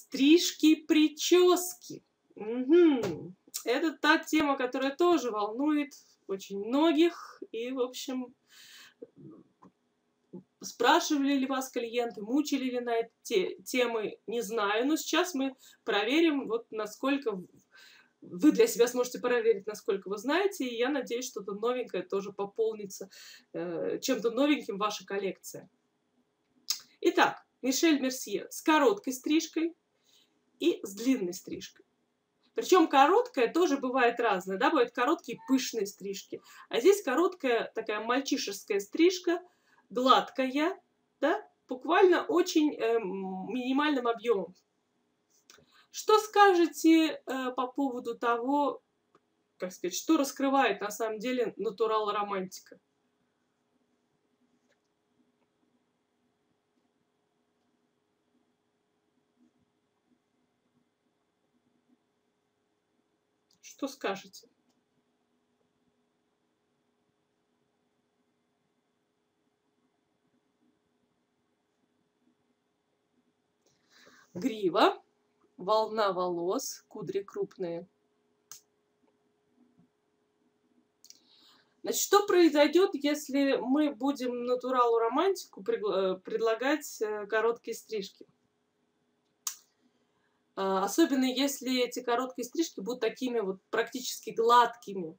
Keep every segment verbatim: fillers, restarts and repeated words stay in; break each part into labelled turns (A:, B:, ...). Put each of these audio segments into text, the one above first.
A: Стрижки, прически. Угу. Это та тема, которая тоже волнует очень многих. И, в общем, спрашивали ли вас клиенты, мучили ли на эти темы, не знаю. Но сейчас мы проверим, вот насколько вы для себя сможете проверить, насколько вы знаете. И я надеюсь, что-то новенькое тоже пополнится, э, чем-то новеньким ваша коллекция. Итак, Мишель Мерсье с короткой стрижкой и с длинной стрижкой. Причем короткая тоже бывает разная, да, бывают короткие пышные стрижки. А здесь короткая такая мальчишеская стрижка, гладкая, да, буквально очень э, минимальным объемом. Что скажете э, по поводу того, как сказать, что раскрывает на самом деле натурал романтика? Что скажете? Грива, волна волос, кудри крупные. Значит, что произойдет, если мы будем натуралу романтику предлагать короткие стрижки? Особенно если эти короткие стрижки будут такими вот практически гладкими.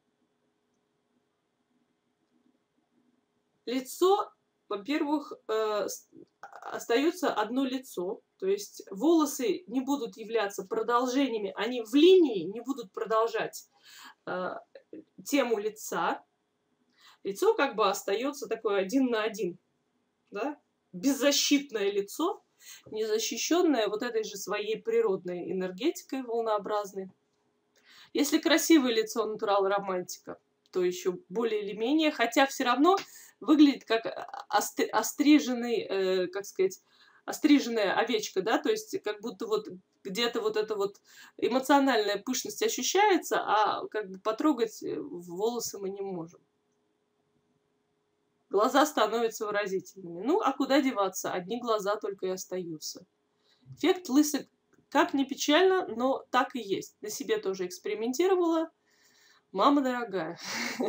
A: Лицо, во-первых, остается одно лицо, то есть волосы не будут являться продолжениями, они в линии не будут продолжать тему лица. Лицо как бы остается такое один на один, да? Беззащитное лицо, незащищенное вот этой же своей природной энергетикой волнообразной. Если красивое лицо натурал романтика, то еще более или менее, хотя все равно выглядит как остриженный, э, как сказать, остриженная овечка, да, то есть как будто вот где-то вот эта вот эмоциональная пышность ощущается, а как бы потрогать волосы мы не можем. Глаза становятся выразительными. Ну, а куда деваться? Одни глаза только и остаются. Эффект лысый, как ни печально, но так и есть. На себе тоже экспериментировала. Мама дорогая.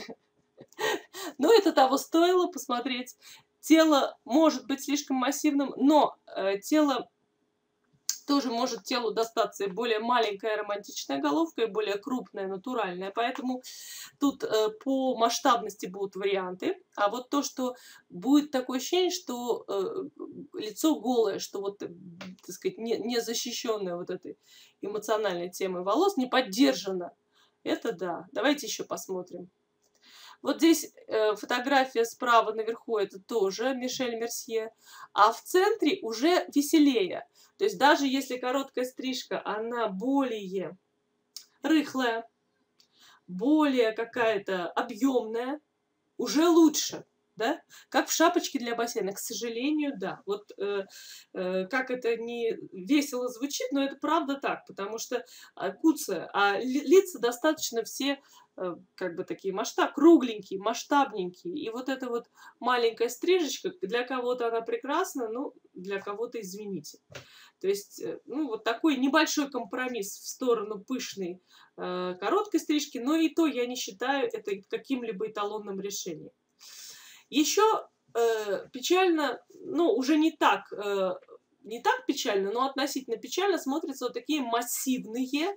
A: Но это того стоило посмотреть. Тело может быть слишком массивным, но тело тоже может телу достаться и более маленькая романтичная головка, и более крупная, натуральная. Поэтому тут э, по масштабности будут варианты. А вот то, что будет такое ощущение, что э, лицо голое, что вот, так сказать, не, не защищенное вот этой эмоциональной темой волос, не поддержано. Это да. Давайте еще посмотрим. Вот здесь э, фотография справа наверху, это тоже Мишель Мерсье. А в центре уже веселее. То есть даже если короткая стрижка, она более рыхлая, более какая-то объемная, уже лучше, да? Как в шапочке для бассейна, к сожалению, да. Вот э, э, как это не весело звучит, но это правда так, потому что э, куцая, а лица достаточно все э, как бы такие масштаб, кругленькие, масштабненькие. И вот эта вот маленькая стрижечка, для кого-то она прекрасна, ну, для кого-то извините. То есть, ну, вот такой небольшой компромисс в сторону пышной э, короткой стрижки, но и то я не считаю это каким-либо эталонным решением. Еще э, печально, ну, уже не так, э, не так печально, но относительно печально смотрятся вот такие массивные, э,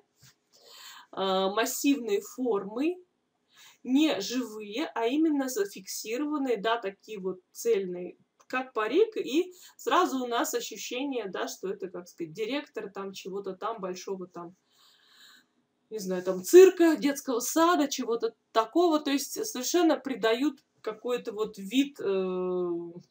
A: массивные формы, не живые, а именно зафиксированные, да, такие вот цельные, как парик, и сразу у нас ощущение, да, что это, как сказать, директор там чего-то там, большого там, не знаю, там цирка, детского сада, чего-то такого, то есть совершенно придают какой-то вот вид, э,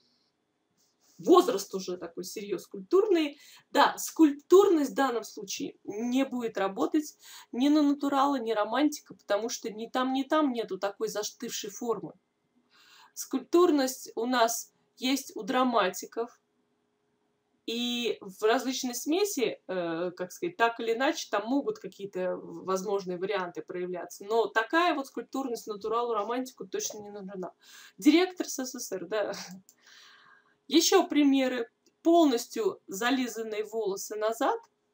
A: возраст уже такой серьезный, скульптурный. Да, скульптурность в данном случае не будет работать ни на натурала, ни романтика, потому что ни там, ни там нету такой застывшей формы. Скульптурность у нас есть у драматиков, и в различной смеси, э, как сказать, так или иначе, там могут какие-то возможные варианты проявляться. Но такая вот скульптурность натуралу, романтику точно не нужна. Директор СССР, да. Еще примеры. Полностью зализанные волосы назад,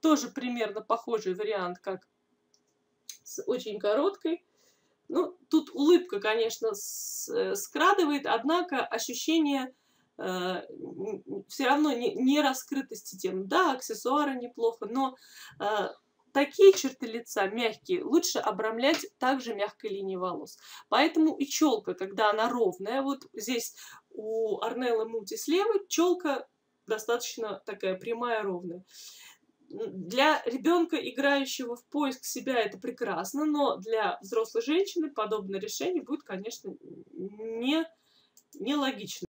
A: тоже примерно похожий вариант, как с очень короткой. Ну, тут улыбка, конечно, скрадывает, однако ощущение э, все равно не, не раскрытости тем. Да, аксессуары неплохо, но э, такие черты лица мягкие лучше обрамлять также мягкой линией волос. Поэтому и челка, когда она ровная, вот здесь у Орнеллы Мути слева челка достаточно такая прямая, ровная. Для ребенка, играющего в поиск себя, это прекрасно, но для взрослой женщины подобное решение будет, конечно, не, нелогично.